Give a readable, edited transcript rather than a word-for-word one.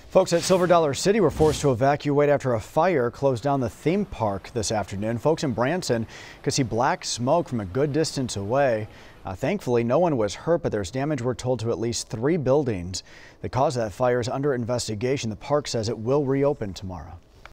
Folks at Silver Dollar City were forced to evacuate after a fire closed down the theme park this afternoon. Folks in Branson could see black smoke from a good distance away. Thankfully, no one was hurt, but there's damage, we're told, to at least 3 buildings. The cause of that fire is under investigation. The park says it will reopen tomorrow.